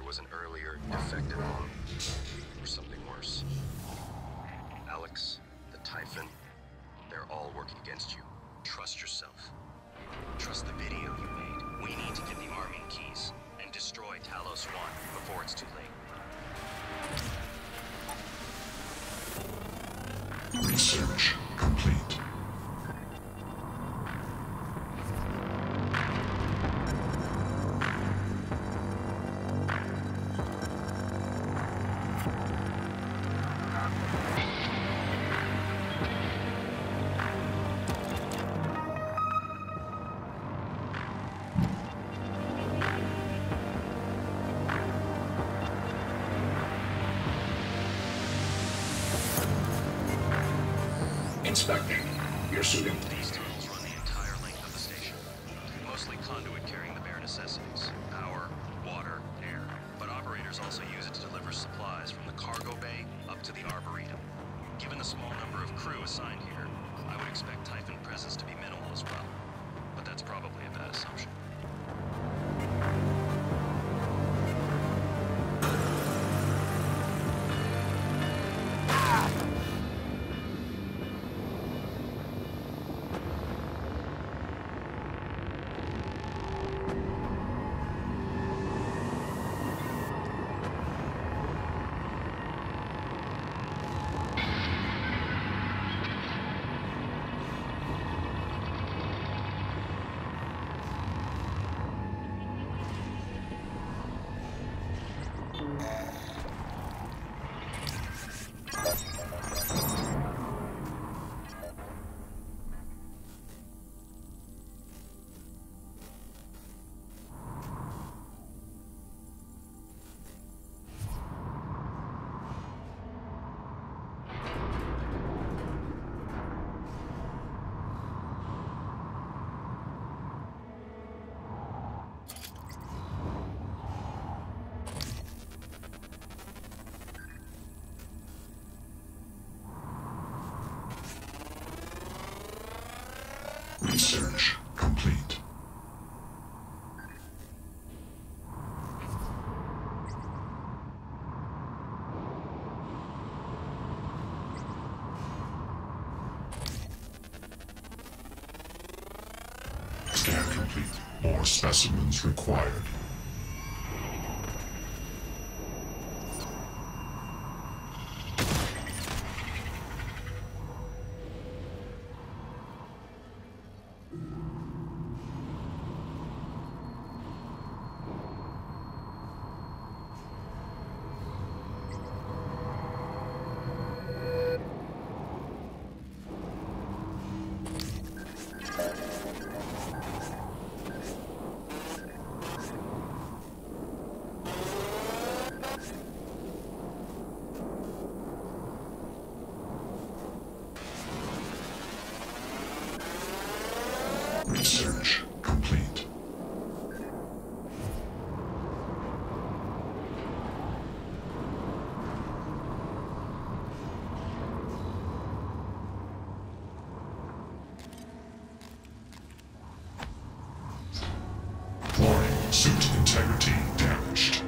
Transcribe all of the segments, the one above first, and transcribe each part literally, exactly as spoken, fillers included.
was an earlier, defective one, or something worse. Alex, the Typhon, they're all working against you. Trust yourself. Trust the video you made. We need to get the army keys and destroy Talos one before it's too late. Research complete. Inspecting. You're suiting. These tunnels run the entire length of the station. Mostly conduit carrying the bare necessities. Power, water, air. But operators also use it to deliver supplies from the cargo bay up to the Arbortum. Given the small number of crew assigned here, I would expect Typhon presence to be minimal as well. But that's probably a bad assumption. Research complete. Scan complete. More specimens required. Research complete. Warning, suit integrity damaged.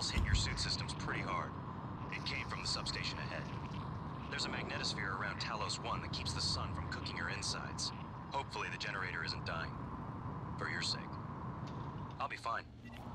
pulse hit your suit systems pretty hard. It came from the substation ahead. There's a magnetosphere around Talos one that keeps the sun from cooking your insides. Hopefully the generator isn't dying. For your sake. I'll be fine.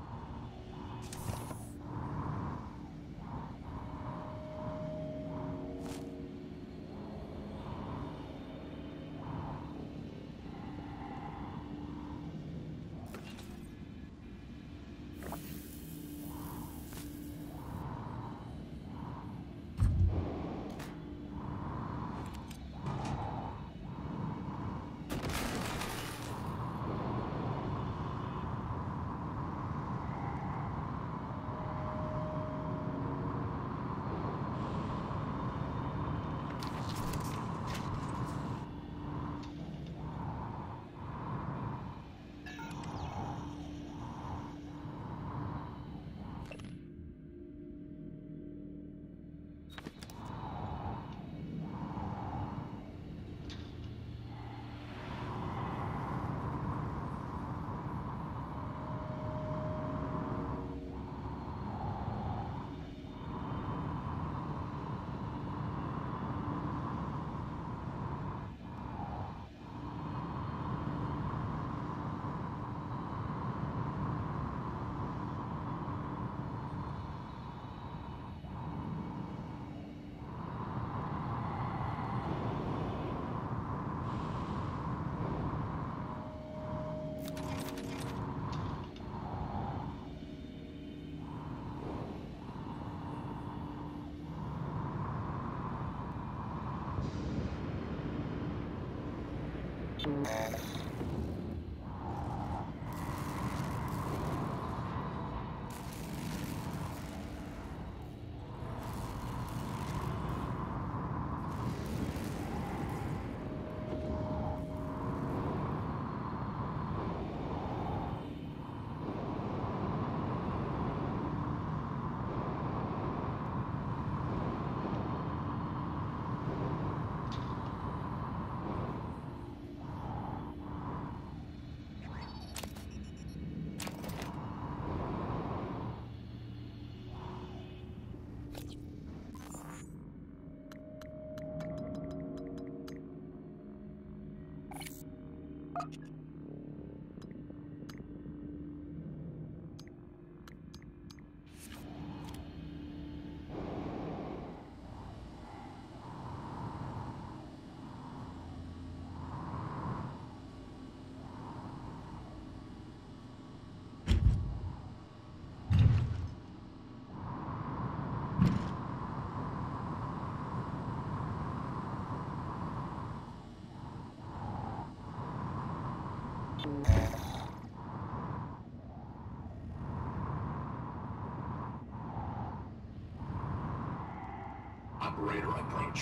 Operator approach.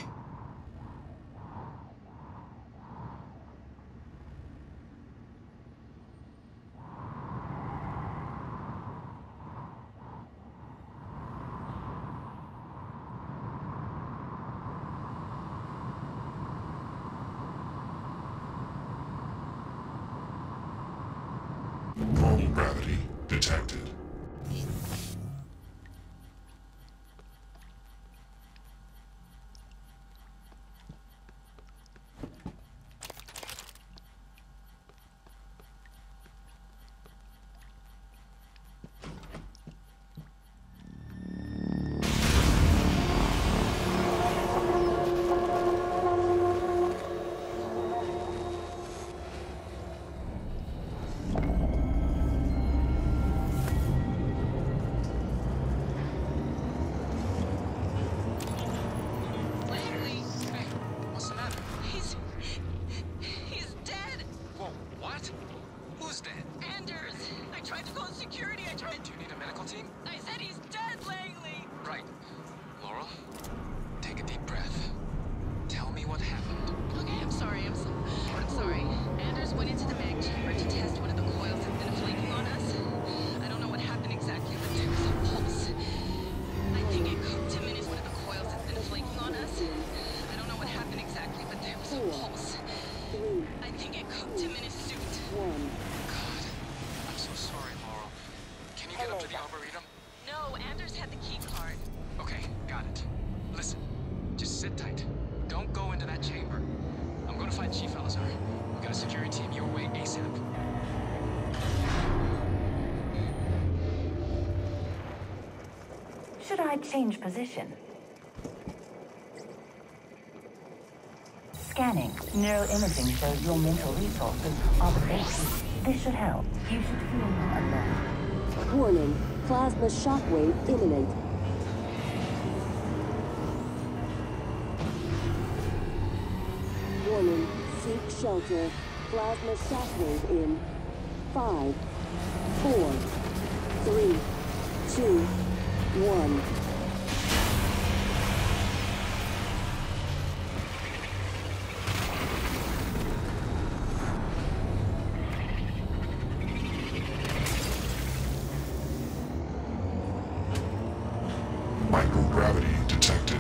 Normal gravity detected. Get up to the Arbortum. No, Anders had the key card. Okay, got it. Listen, just sit tight. Don't go into that chamber. I'm gonna find Chief Elazar. We got a security team your way ASAP. Should I change position? Scanning. Neuroimaging shows your mental resources are the base. This should help. You should feel more alert. Warning. Plasma shockwave imminent. Warning. Seek shelter. Plasma shockwave in five, four, three, two, one. Microgravity detected.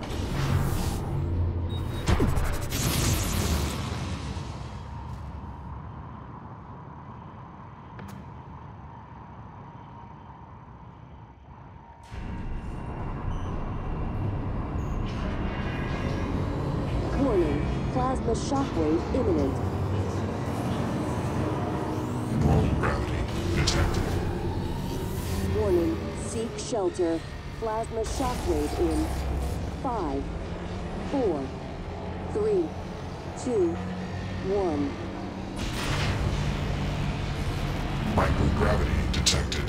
Warning. Plasma shockwave imminent. Null gravity detected. Warning. Seek shelter. Plasma shockwave in five, four, three, two, one. Microgravity detected.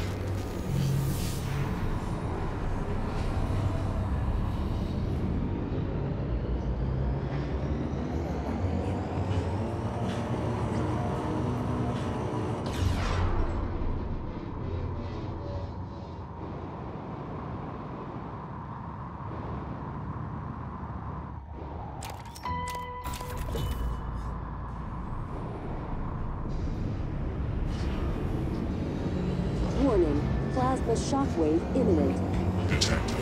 Warning. Plasma shockwave imminent. Detected.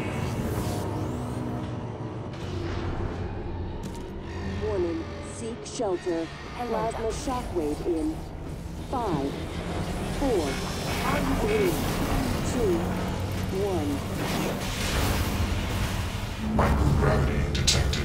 Warning. Seek shelter. Plasma shockwave in five, four, three, two, one. Microgravity detected.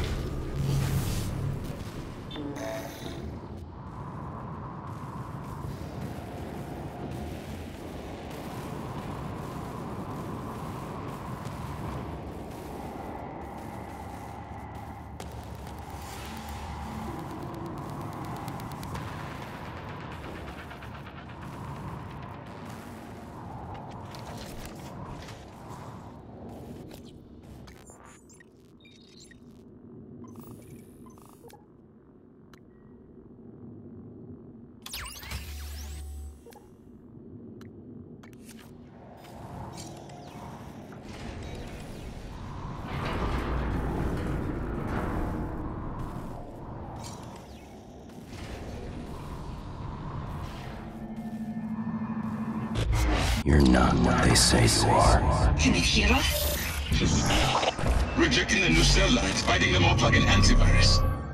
You're not what they say you are. Can it hear us? Rejecting the new cell lines, fighting them all like an antivirus.